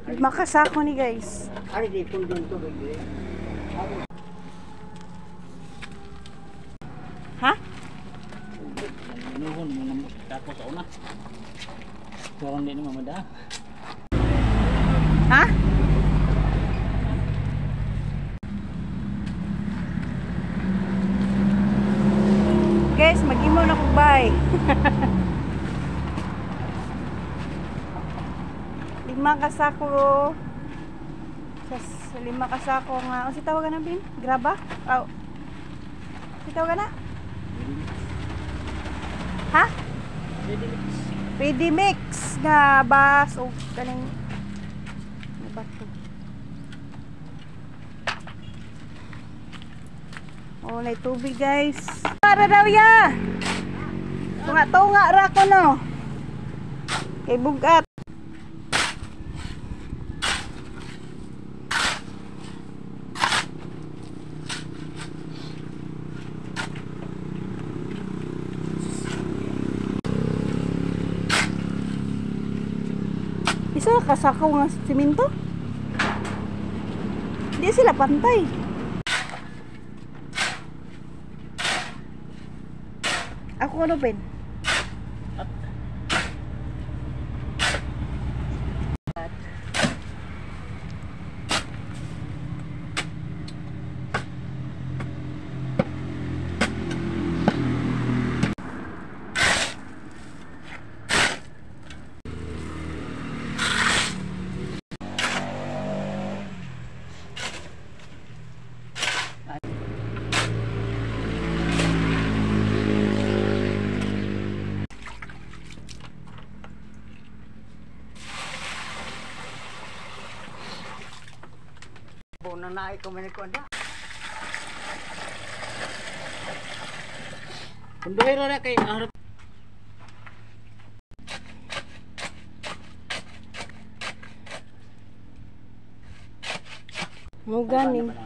Makasako ni guys. Ari di pundon to bigay. Ha? Nuhon mo na tapos sa una. Pero hindi naman mamada. Ha? Guys, mag-imo na kong bye. 5 kasako. Sa 5 kasako nga. O si tawagan na bin? Graba? Oh. Si tawagan na? Ha? Ready mix nga bas o kaning bato. Oh, may tubig guys. Para daw ya. Tunga ra ko no. Kay bugat. Isa kasakaw nga simento. Hindi sila pantay. Ako ano pen? Na naik ko man ko anda. Kundoy ra kay harap. Mo ganing.